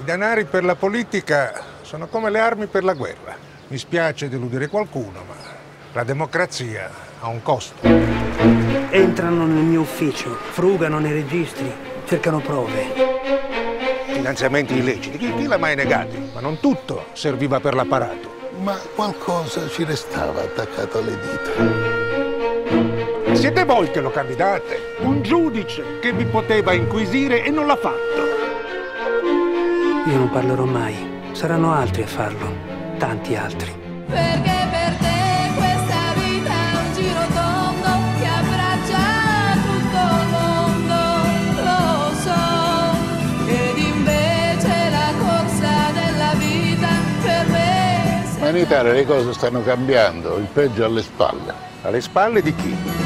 I denari per la politica sono come le armi per la guerra. Mi spiace deludere qualcuno, ma la democrazia ha un costo. Entrano nel mio ufficio, frugano nei registri, cercano prove. Finanziamenti illeciti, chi l'ha mai negati? Ma non tutto serviva per l'apparato. Ma qualcosa ci restava attaccato alle dita. Siete voi che lo candidate? Un giudice che vi poteva inquisire e non l'ha fatto. Io non parlerò mai. Saranno altri a farlo. Tanti altri. Perché per te questa vita è un giro tondo che abbraccia tutto il mondo, lo so. Ed invece la corsa della vita per me. Ma in Italia le cose stanno cambiando, il peggio alle spalle. Alle spalle di chi?